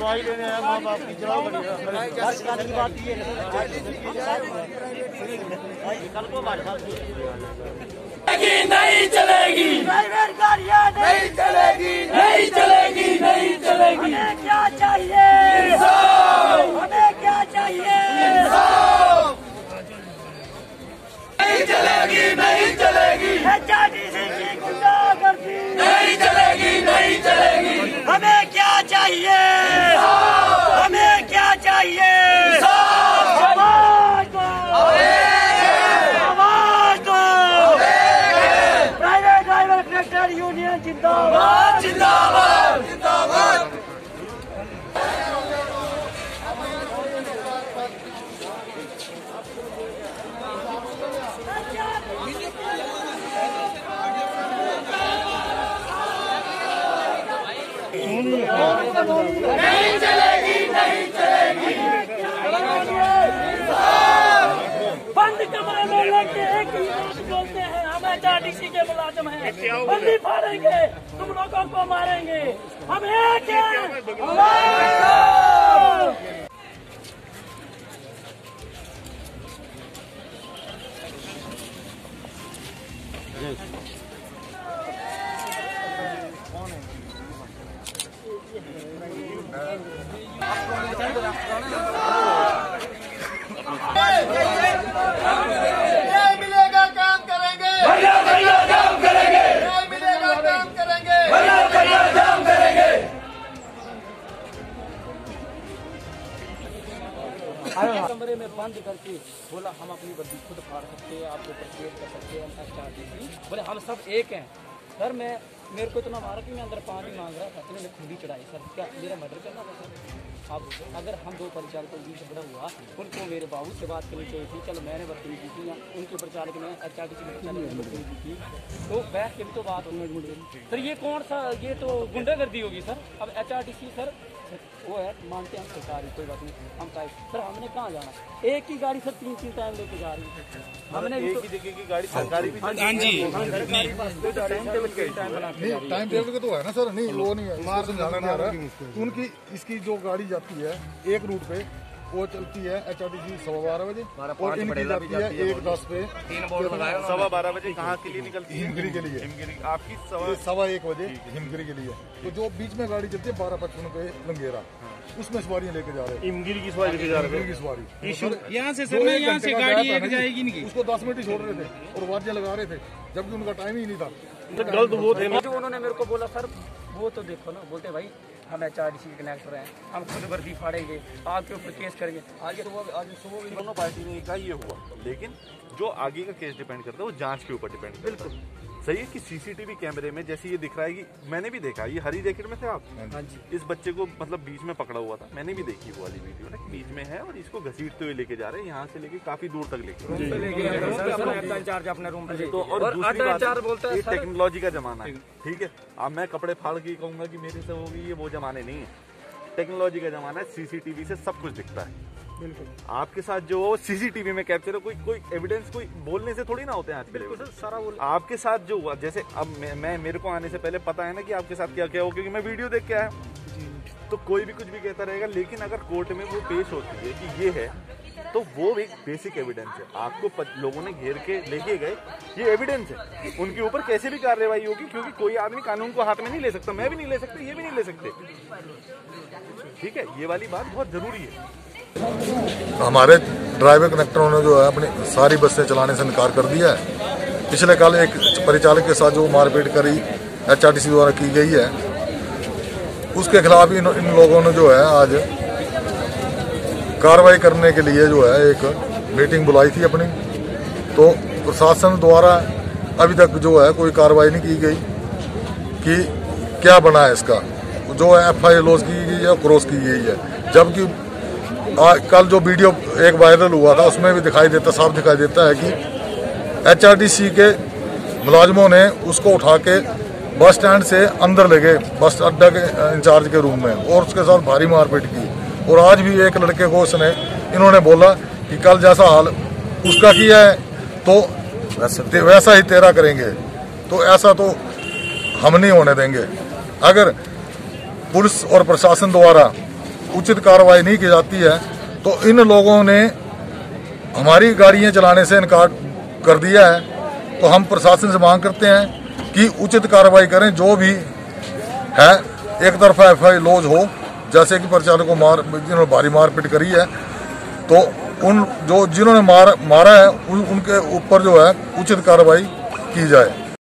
दवाई लेने आया माँ बाप की चलाओ की बात ये कल को हमारे साथ नहीं चलेगी, प्राइवेट गाड़ियाँ नहीं चलेगी, नहीं चलेगी, नहीं चलेगी। हमें क्या चाहिए? हमें क्या चाहिए? नहीं चलेगी, नहीं चलेगी, HRTC की गुंडागर्दी नहीं चलेगी, नहीं चलेगी। हमें क्या चाहिए? हमें क्या चाहिए? आवाज दो, आवाज दो। प्राइवेट ड्राइवर कनेक्टर यूनियन जिंदाबाद, जिंदाबाद, जिंदाबाद। नहीं चलेगी, नहीं चलेगी। बंद कमरे में लेके एक ही बात बोलते हैं, हम HRTC के मुलाजिम हैं, बंदी फाड़ेंगे, तुम लोगों को मारेंगे, हम एक हैं। मिलेगा काम करेंगे, भैया भैया काम करेंगे, मिलेगा काम करेंगे, भैया भैया काम करेंगे। कमरे में बंद करके बोला हम अपनी वर्दी खुद फाड़ सकते हैं, आपको परचेज कर सकते हैं, HRTC बोले हम सब एक हैं। सर मेरे को इतना मारा कि मैं अंदर पानी मांग रहा था, मैंने खुद ही चढ़ाई। सर क्या मेरा मर्डर करना था सर? आप अगर हम दो परिचालकों के बीच झगड़ा हुआ, उनको मेरे बाबू से बात करनी चाहिए थी। चलो मैंने बदतमीजी की या उनके परिचालक ने HRTC में बदतमीजी की, तो बैठ के भी तो बात होनी। सर ये कौन सा, ये तो गुंडागर्दी होगी सर। अब HRTC सर वो है, मानते हैं हम सरकारी, कोई बात नहीं, हम सर हमने कहाँ जाना? एक ही गाड़ी सर तीन टाइम लेके जा रही है। हमने एक ही जगह की गाड़ी सरकारी भी, हाँ जी, टाइम टेबल का तो है ना सर। नहीं वो नहीं है, मार समझाना नहीं आ रहा। उनकी इसकी जो गाड़ी जाती है एक रूट पे, वो चलती है HRTC 12:15 बजे, और इनकी जाती है 1:10 पे। 12:15 बजे कहाँ के लिए निकलती है? हिमगिरी के लिए। हिमगिरी आपकी 1:15 बजे हिमगिरी के लिए। तो जो बीच में गाड़ी चलती है 12:55 पे लंगेरा, उसमें सवारियां लेके जा रहे हैं। हिमगिरी की सवारी लेके जा रहे की सवारी यहाँ से सर यहाँ से गाड़ी एक जाएगी इनकी, उसको 10 मिनट ही छोड़ रहे थे और वाजियां लगा रहे थे, जबकि उनका टाइम ही नहीं था। गलत वो थे ना। जो उन्होंने मेरे को बोला सर वो तो देखो ना, बोलते भाई हम HRTC के कनेक्टर हैं, हम खुद वर्दी फाड़ेंगे, आपके ऊपर केस करेंगे। आज सुबह दोनों पार्टी ने कहा ये हुआ, लेकिन जो आगे का केस डिपेंड करता है वो जांच के ऊपर डिपेंड करता है। सही है कि सीसीटीवी कैमरे में जैसे ये दिख रहा है कि मैंने भी देखा, ये हरी जैकेट में थे आप, इस बच्चे को मतलब बीच में पकड़ा हुआ था, मैंने भी देखी वो वाली वीडियो ना, बीच में है और इसको घसीटते हुए लेके जा रहे हैं, यहाँ से लेके काफी दूर तक लेके अपने रूम पे। तो और दूसरी बात, ये टेक्नोलॉजी का जमाना है, ठीक है। अब मैं कपड़े फाड़ के कहूंगा कि मेरे से होगी, ये वो जमाने नहीं है, टेक्नोलॉजी का जमाना है। सीसीटीवी से सब कुछ दिखता है। बिल्कुल आपके साथ जो सीसीटीवी में कैप्चर है, कोई एविडेंस कोई बोलने से थोड़ी ना होते हैं आज। बिल्कुल सर, सारा वो आपके साथ जो हुआ, जैसे अब मैं मेरे को आने से पहले पता है ना कि आपके साथ क्या क्या हो, क्योंकि मैं वीडियो देख के आया। तो कोई भी कुछ भी कहता रहेगा, लेकिन अगर कोर्ट में वो पेश होती है कि ये है, तो वो एक बेसिक एविडेंस है। आपको लोगों ने घेर के लेके गए, ये एविडेंस है, उनके ऊपर कैसे भी कार्रवाई होगी, क्योंकि कोई आदमी कानून को हाथ में नहीं ले सकता, मैं भी नहीं ले सकता, ये भी नहीं ले सकते, ठीक है। ये वाली बात बहुत जरूरी है। हमारे ड्राइवर कनेक्टरों ने जो है अपनी सारी बसें चलाने से इनकार कर दिया है। पिछले कल एक परिचालक के साथ जो मारपीट करी HRTC द्वारा की गई है, उसके खिलाफ इन लोगों ने जो है आज कार्रवाई करने के लिए जो है एक मीटिंग बुलाई थी अपनी। तो प्रशासन द्वारा अभी तक जो है कोई कार्रवाई नहीं की गई कि क्या बना है इसका, जो है FIR लॉन्च की गई है, क्रॉस की गई है। जबकि कल जो वीडियो एक वायरल हुआ था, उसमें भी साफ दिखाई देता है कि HRTC के मुलाजिमों ने उसको उठा के बस स्टैंड से अंदर ले गए, बस अड्डा के इंचार्ज के रूम में, और उसके साथ भारी मारपीट की। और आज भी एक लड़के को इन्होंने बोला कि कल जैसा हाल उसका किया है तो वैसा ही तेरा करेंगे। तो ऐसा तो हम नहीं होने देंगे। अगर पुलिस और प्रशासन द्वारा उचित कार्रवाई नहीं की जाती है तो इन लोगों ने हमारी गाड़ियां चलाने से इनकार कर दिया है। तो हम प्रशासन से मांग करते हैं कि उचित कार्रवाई करें, जो भी है एक तरफा FI लॉज हो, जैसे कि परिचालक को जिन्होंने भारी मारपीट करी है तो जिन्होंने मारा है उनके ऊपर जो है उचित कार्रवाई की जाए।